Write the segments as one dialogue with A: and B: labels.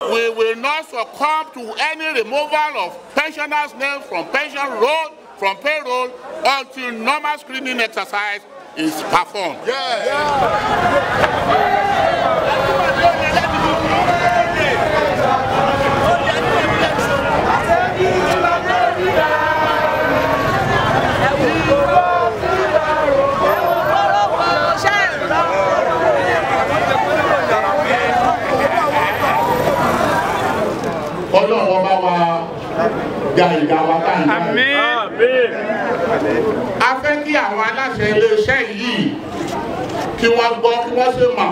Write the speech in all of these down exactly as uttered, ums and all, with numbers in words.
A: We will not succumb to any removal of pensioners' names from pension roll, from payroll until normal screening exercise is performed. Yeah.
B: Àmín.
A: A fẹ́ kí àwọn aláṣẹ ilé-iṣẹ́ yìí kí wọ́n gbọ́ kí wọ́n ṣe mọ̀.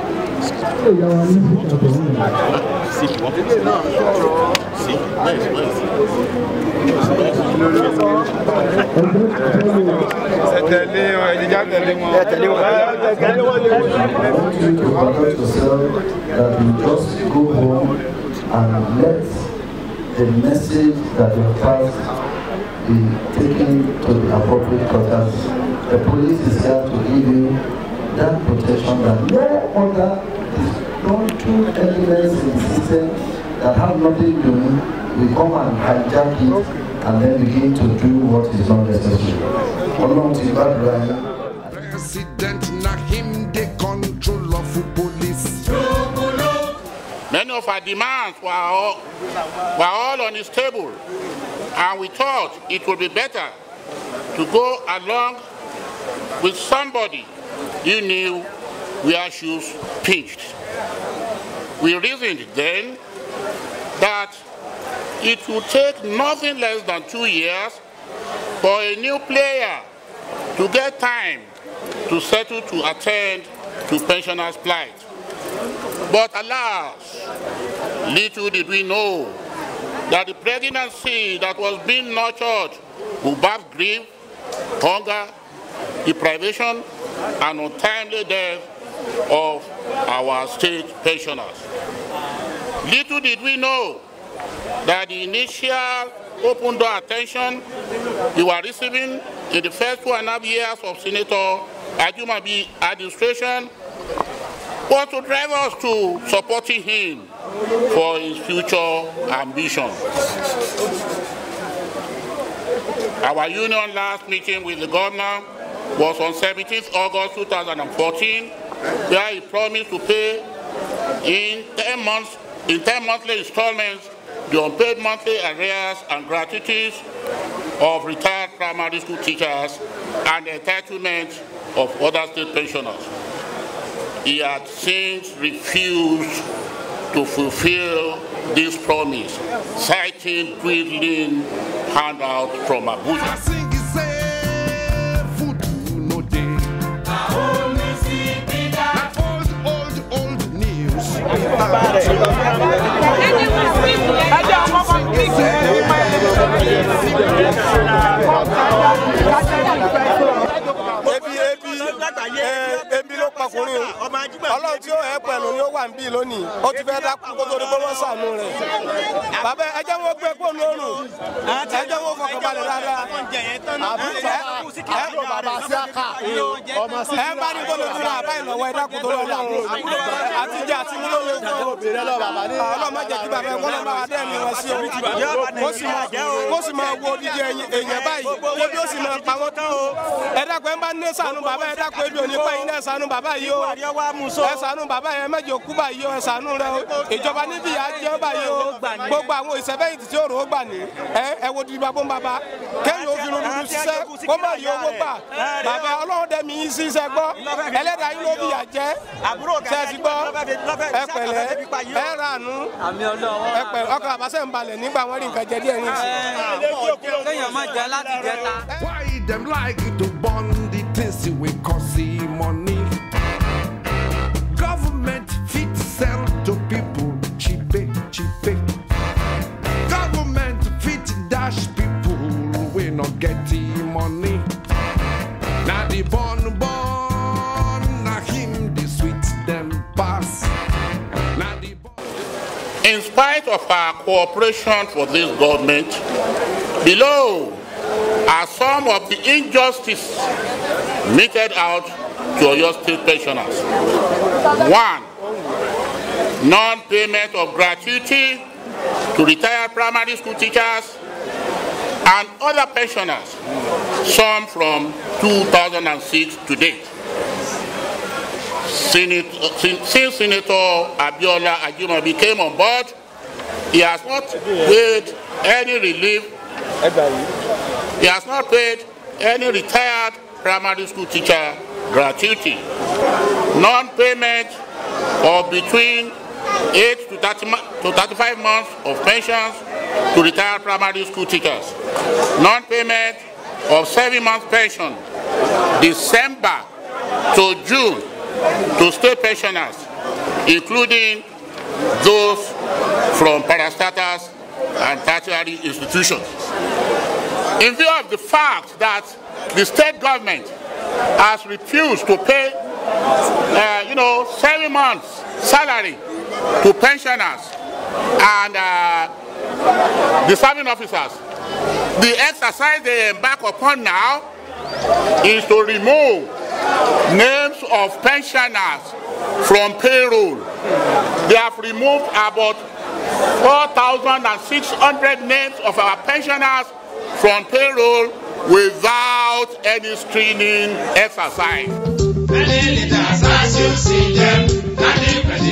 C: The message that your past be taken to the appropriate quarters. The police is here to give you that protection that no other disgruntled elements in the system that have nothing to do will come and hijack it and then begin to do what is not necessary.
D: President Nahim, the control of police.
A: Many of our demands were all, were all on his table, and we thought it would be better to go along with somebody who knew where shoes pinched. We reasoned then that it would take nothing less than two years for a new player to get time to settle to attend to pensioners' plight. But alas, little did we know that the pregnancy that was being nurtured would birth grief, hunger, deprivation, and untimely death of our state pensioners. Little did we know that the initial open door attention we were receiving in the first two and a half years of Senator Ajumabi administration was to drive us to supporting him for his future ambition. Our union last meeting with the governor was on seventeenth August two thousand fourteen, where he promised to pay in ten months, in ten monthly installments, the unpaid monthly arrears and gratuities of retired primary school teachers and the entitlement of other state pensioners. He had since refused to fulfill this promise, citing dwindling handouts from Abuja.
E: Ọlọ́run tí ó ẹ pẹ̀lú ni ó wà níbí lónìí ó ti fẹ́ dákú kó tó di pé wọ́n ṣàánú rẹ̀. Bàbá ẹ jẹ́ wọ́n gbé kó lórùn ẹ jẹ́ wọ́n fọkàn balẹ̀ dáadáa. Ẹ bá ní kó lójú náà báyìí lọ́wọ́ ẹ dákú tó lọ́wọ́ àtijọ́ àti múlò ló fún Ọlọ́run má jẹ́ kí bàbá ẹ wọ́n lọ́wọ́ adé mi wọ́n sí orí kó sì máa wo odidi èèyàn báyìí kó bí ó sì máa pa wọ́n tán o. Ẹ dákun ẹ bá ní ṣàánú bàbá ẹ dákun ebi òní pẹ́yìn náà ṣàánú bàbá yìí o. Ẹ ṣàánú bàbá yẹn mẹ́jọ kú báyìí o, ẹ ṣàánú rẹ o. Ìjọba níbi yà á jẹ́ báyìí o. Gbogbo àwọn ìṣẹ́fẹ̀yìntì tí ó rò ó gbà ní. Ẹ wo di bàbá bàbá. Kẹ́yìn ó fi ronú ṣiṣẹ́ kó má rí owó gbà. Bàbá Ọlọ́run dẹ̀ mí sí iṣẹ́ gbọ́. Ẹlẹ́dàá yín ló fi yà jẹ́. Ṣẹ́ẹ̀sì gbọ́. Ẹ pẹ̀lẹ́. Ẹ ràánú. Ẹ pẹ̀lẹ́. Ọkọ̀ àbáṣẹ́ ń balẹ̀ nígbà wọ́n rí nǹkan jẹ díẹ̀ ní ìsìn.
D: Why them like to burn the things we cost money? Government fit sell to people cheap, cheap. Government fit dash people we not getting money. Now the born born, now him the sweet them pass. Now the
A: In spite of our cooperation for this government, below are some of the injustices meted out to your state pensioners. One, non-payment of gratuity to retired primary school teachers and other pensioners, some from two thousand six to date. Senator, since Senator Abiola Ajimobi came on board, he has not paid any relief. He has not paid any retired primary school teacher gratuity. Non-payment of between eight to thirty-five months of pensions to retired primary school teachers. Non-payment of seven months pension, December to June, to state pensioners, including those from parastatals and tertiary institutions. In view of the fact that the state government has refused to pay, uh, you know, seven months salary to pensioners and uh, the serving officers, the exercise they embark upon now is to remove names of pensioners from payroll. They have removed about four thousand six hundred names of our pensioners from payroll without any screening exercise.